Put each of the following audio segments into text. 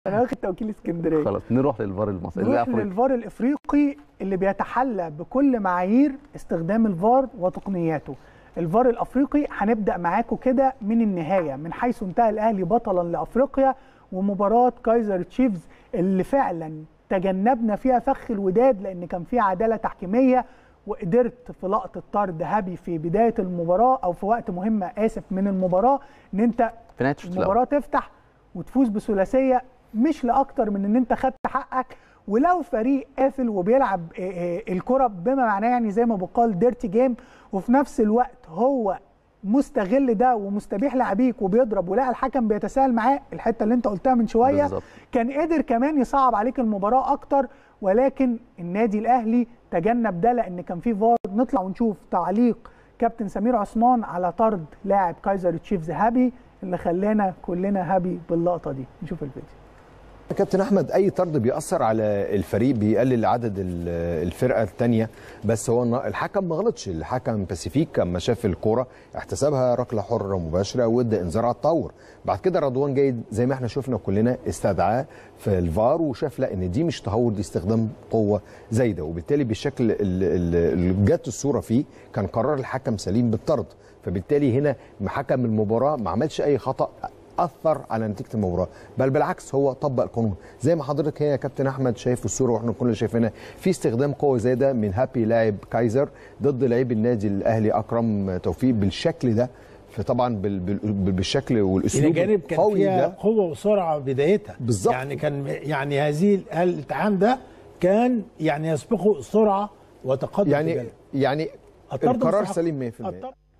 انا واخد توكيل اسكندريه. خلاص نروح للفار المصري. نروح للفار الافريقي اللي بيتحلى بكل معايير استخدام الفار وتقنياته. الفار الافريقي هنبدا معاكم كده من النهايه، من حيث انتهى الاهلي بطلا لافريقيا ومباراه كايزر تشيفز اللي فعلا تجنبنا فيها فخ الوداد لان كان فيها عداله تحكيميه، وقدرت في لقطه طرد هابي في بدايه المباراه او في وقت مهم من المباراه ان انت المباراه تفتح وتفوز بثلاثيه، مش لاكتر من ان انت خدت حقك. ولو فريق قافل وبيلعب الكره بما معناه يعني زي ما بقال ديرتي جيم، وفي نفس الوقت هو مستغل ده ومستبيح لاعبيك وبيضرب ولقى الحكم بيتساهل معاه، الحته اللي انت قلتها من شويه بالزبط. كان قدر كمان يصعب عليك المباراه اكتر، ولكن النادي الاهلي تجنب ده لان كان في فار. نطلع ونشوف تعليق كابتن سمير عثمان على طرد لاعب كايزر تشيفز هابي اللي خلانا كلنا هابي باللقطه دي. نشوف الفيديو. كابتن احمد، اي طرد بيأثر على الفريق، بيقلل عدد الفرقه الثانيه، بس هو الحكم ما غلطش. الحكم باسيفيك اما شاف الكوره احتسبها ركله حره مباشره وادى انذار على التطور. بعد كده رضوان جيد زي ما احنا شفنا كلنا استدعاه في الفار وشاف لا ان دي مش تهور، دي استخدام قوه زايده، وبالتالي بالشكل اللي جت الصوره فيه كان قرار الحكم سليم بالطرد. فبالتالي هنا حكم المباراه ما عملش اي خطأ اثر على نتيجه المباراه، بل بالعكس هو طبق القانون زي ما حضرتك هي يا كابتن احمد شايف الصوره واحنا كلنا شايفينها، في استخدام قوه زي ده من هابي لاعب كايزر ضد لعيب النادي الاهلي اكرم توفيق بالشكل ده، فطبعا بالشكل والاسلوب القوي ده قوه وسرعه بدايتها بالظبط. يعني كان يعني هذه الالتحام ده كان يعني يسبقه سرعه وتقدم يعني القرار سليم 100%.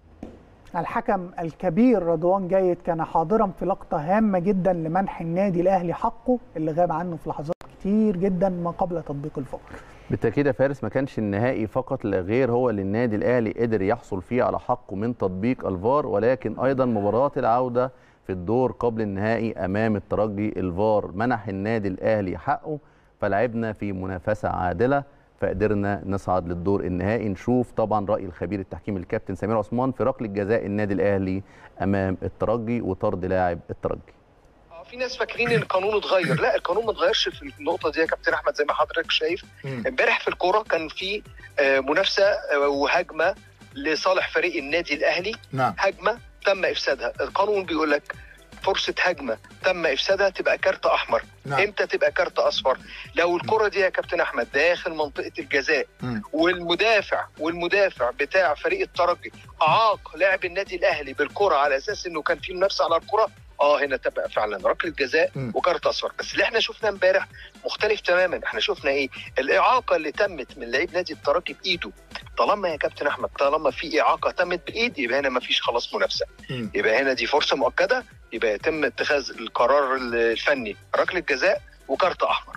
الحكم الكبير رضوان جيد كان حاضرا في لقطة هامة جدا لمنح النادي الأهلي حقه اللي غاب عنه في لحظات كتير جدا ما قبل تطبيق الفار. بالتأكيد يا فارس ما كانش النهائي فقط لا غير هو اللي النادي الأهلي قدر يحصل فيه على حقه من تطبيق الفار، ولكن أيضا مباراة العودة في الدور قبل النهائي أمام الترجي الفار منح النادي الأهلي حقه، فلعبنا في منافسة عادلة فقدرنا نصعد للدور النهائي. نشوف طبعا رأي الخبير التحكيمي الكابتن سمير عثمان في ركله جزاء النادي الأهلي أمام الترجي وطرد لاعب الترجي. في ناس فاكرين ان القانون اتغير، لا القانون ما اتغيرش في النقطه دي يا كابتن احمد. زي ما حضرتك شايف امبارح في الكوره كان في منافسه وهجمه لصالح فريق النادي الاهلي. نعم. هجمه تم افسادها، القانون بيقول لك فرصه هجمه تم افسادها تبقى كارت احمر. نعم. امتى تبقى كارت اصفر؟ لو الكره دي يا كابتن احمد داخل منطقه الجزاء والمدافع بتاع فريق الترجي اعاق لاعب النادي الاهلي بالكره على اساس انه كان في منافسه على الكره، هنا تبقى فعلا ركله جزاء وكارت اصفر. بس اللي احنا شفناه امبارح مختلف تماما. احنا شفنا ايه؟ الاعاقه اللي تمت من لعيب نادي الترجي بايده. طالما يا كابتن احمد طالما في اعاقه تمت بالايد يبقى هنا ما فيش خلاص منافسه، يبقى هنا دي فرصه مؤكده، يبقى يتم اتخاذ القرار الفني ركله جزاء وكارت احمر.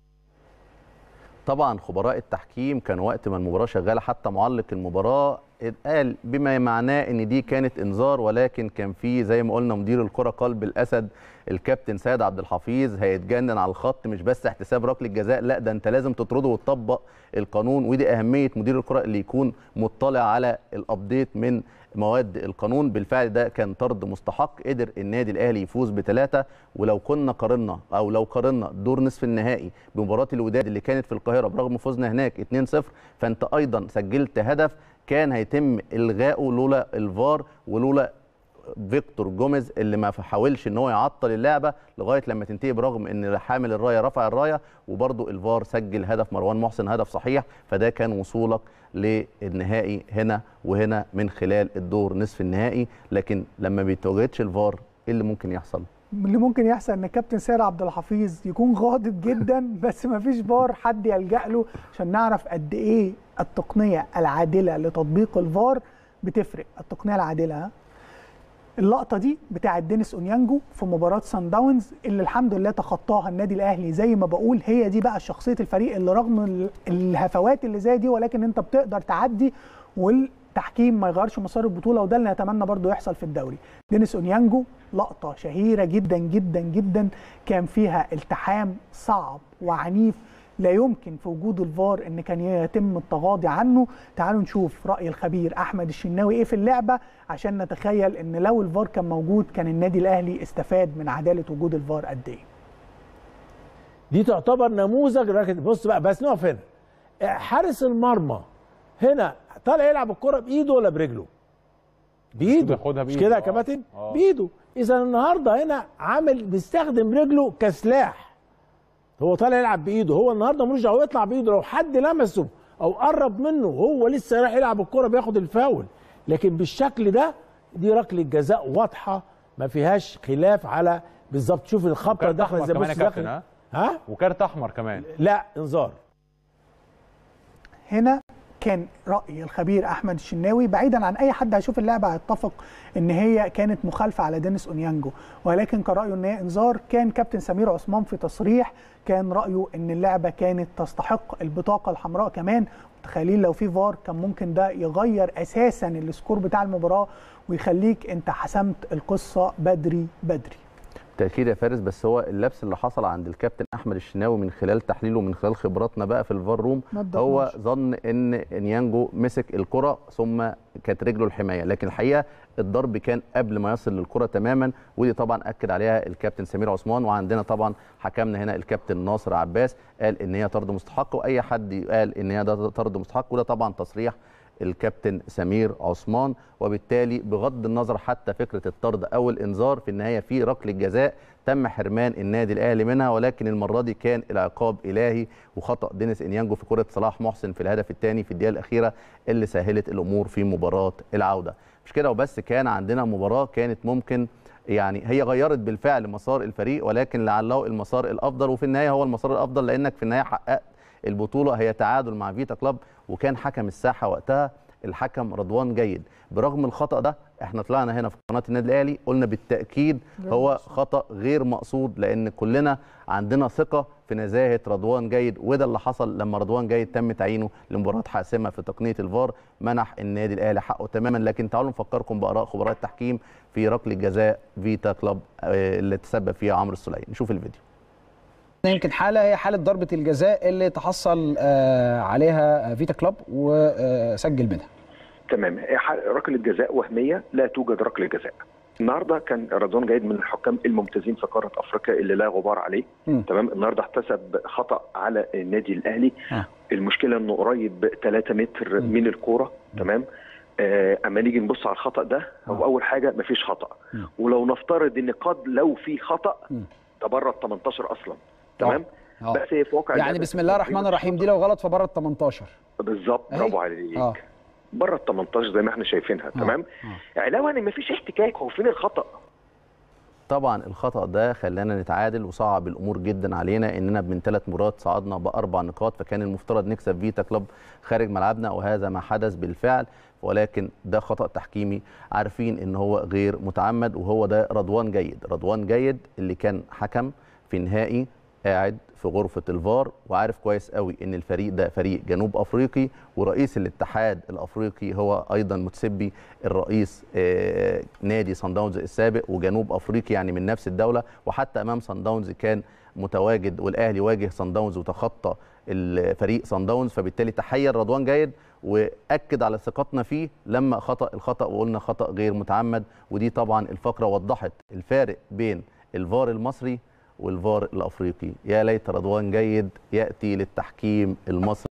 طبعا خبراء التحكيم كان وقت ما المباراه شغاله حتى معلق المباراه قال بما معناه ان دي كانت انذار، ولكن كان في زي ما قلنا مدير الكره قلب الاسد الكابتن سيد عبد الحفيظ هيتجنن على الخط، مش بس احتساب ركله جزاء، لا ده انت لازم تطرده وتطبق القانون، ودي اهميه مدير الكره اللي يكون مطلع على الابديت من مواد القانون. بالفعل ده كان طرد مستحق، قدر النادي الاهلي يفوز ب3. ولو كنا قارنا او لو قارنا دور نصف النهائي بمباراه الوداد اللي كانت في القاهره برغم فوزنا هناك 2-0، فانت ايضا سجلت هدف كان هيتم الغائه لولا الفار ولولا فيكتور جوميز اللي ما حاولش ان هو يعطل اللعبه لغايه لما تنتهي، برغم ان حامل الرايه رفع الرايه وبرده الفار سجل هدف مروان محسن هدف صحيح. فده كان وصولك للنهائي هنا وهنا من خلال الدور نصف النهائي. لكن لما بيتواجدش الفار ايه اللي ممكن يحصل؟ اللي ممكن يحصل ان الكابتن سيد عبد الحفيظ يكون غاضب جدا بس ما فيش فار حد يلجأ له عشان نعرف قد ايه التقنيه العادله لتطبيق الفار بتفرق. التقنيه العادله اللقطه دي بتاعه دينيس اونيانجو في مباراه سان داونز اللي الحمد لله تخطاها النادي الاهلي. زي ما بقول هي دي بقى شخصيه الفريق اللي رغم الهفوات اللي زي دي ولكن انت بتقدر تعدي والتحكيم ما يغيرش مسار البطوله، وده اللي نتمنى برضو يحصل في الدوري. دينيس اونيانجو لقطه شهيره جدا جدا جدا كان فيها التحام صعب وعنيف لا يمكن في وجود الفار ان كان يتم التغاضي عنه. تعالوا نشوف راي الخبير احمد الشناوي ايه في اللعبه عشان نتخيل ان لو الفار كان موجود كان النادي الاهلي استفاد من عداله وجود الفار قد ايه. دي تعتبر نموذج. بص بقى، بس نقف هنا. حارس المرمى هنا طالع يلعب الكره بايده ولا برجله؟ بايده. مش كده يا كباتن؟ بايده. اذا النهارده هنا عامل بيستخدم رجله كسلاح. هو طالع يلعب بايده، هو النهارده ملوش دعوه يطلع بايده. لو حد لمسه او قرب منه وهو لسه رايح يلعب الكره بياخد الفاول. لكن بالشكل ده دي ركله جزاء واضحه ما فيهاش خلاف على بالظبط. شوف الخبطه داخله ازاي. بص داخل ها وكارت احمر كمان. لا انذار. هنا كان رأي الخبير أحمد الشناوي بعيدا عن أي حد هيشوف اللعبة هيتفق إن هي كانت مخالفة على دينيس أونيانجو، ولكن كان رأيه إن هي إنذار. كان كابتن سمير عثمان في تصريح كان رأيه إن اللعبة كانت تستحق البطاقة الحمراء كمان. متخيلين لو في فار كان ممكن ده يغير أساسا السكور بتاع المباراة ويخليك أنت حسمت القصة بدري بدري. بالتاكيد يا فارس، بس هو اللبس اللي حصل عند الكابتن احمد الشناوي من خلال تحليله ومن خلال خبراتنا بقى في الفار روم، هو ظن ان انيانجو مسك الكره ثم كانت رجله الحمايه، لكن الحقيقه الضرب كان قبل ما يصل للكره تماما، ودي طبعا اكد عليها الكابتن سمير عثمان. وعندنا طبعا حكمنا هنا الكابتن ناصر عباس قال ان هي طرد مستحق، واي حد قال ان هي ده طرد مستحق، وده طبعا تصريح الكابتن سمير عثمان. وبالتالي بغض النظر حتى فكره الطرد او الانذار، في النهايه في ركله جزاء تم حرمان النادي الاهلي منها، ولكن المره دي كان العقاب الهي وخطا دينيس انيانجو في كره صلاح محسن في الهدف الثاني في الدقيقه الاخيره اللي سهلت الامور في مباراه العوده. مش كده وبس، كان عندنا مباراه كانت ممكن يعني هي غيرت بالفعل مسار الفريق، ولكن لعله المسار الافضل، وفي النهايه هو المسار الافضل لانك في النهايه حققت البطوله هي تعادل مع فيتا كلوب. وكان حكم الساحه وقتها الحكم رضوان جيد. برغم الخطا ده احنا طلعنا هنا في قناه النادي الاهلي قلنا بالتاكيد هو خطا غير مقصود، لان كلنا عندنا ثقه في نزاهه رضوان جيد، وده اللي حصل لما رضوان جيد تم تعيينه لمباراه حاسمه في تقنيه الفار، منح النادي الاهلي حقه تماما. لكن تعالوا نفكركم باراء خبراء التحكيم في ركله جزاء فيتا كلوب اللي تسبب فيها عمرو السوليه. نشوف الفيديو. يمكن حاله هي حاله ضربه الجزاء اللي تحصل عليها فيتا كلوب وسجل منها. تمام، ركله جزاء وهميه، لا توجد ركله جزاء. النهارده كان رضوان جيد من الحكام الممتازين في قاره افريقيا اللي لا غبار عليه. تمام، النهارده احتسب خطا على النادي الاهلي. المشكله انه قريب 3 متر من الكوره. تمام، اما نيجي نبص على الخطا ده، هو اول حاجه مفيش خطا، ولو نفترض ان قد لو في خطا ده بره ال 18 اصلا. تمام، بس هي في واقع يعني بسم الله الرحمن الرحيم دي لو غلط فبره ال 18 بالظبط. برافو عليك. بره ال 18 زي ما احنا شايفينها. تمام، علاوه ان مفيش احتكاك، هو فين الخطا؟ طبعا الخطا ده خلانا نتعادل وصعب الامور جدا علينا، اننا من 3 مباريات صعدنا ب4 نقاط، فكان المفترض نكسب فيتا كلوب خارج ملعبنا، وهذا ما حدث بالفعل. ولكن ده خطا تحكيمي عارفين ان هو غير متعمد، وهو ده رضوان جيد. رضوان جيد اللي كان حكم في نهائي قاعد في غرفة الفار وعارف كويس قوي ان الفريق ده فريق جنوب افريقي، ورئيس الاتحاد الافريقي هو ايضا متسبي الرئيس نادي صن داونز السابق، وجنوب افريقي يعني من نفس الدولة. وحتى امام صن داونز كان متواجد، والاهلي واجه صن داونز وتخطى الفريق صن داونز، فبالتالي تحير رضوان جيد واكد على ثقتنا فيه لما خطأ الخطأ وقلنا خطأ غير متعمد. ودي طبعا الفقرة وضحت الفارق بين الفار المصري والفار الافريقي. يا ليت رضوان جيد ياتي للتحكيم المصري.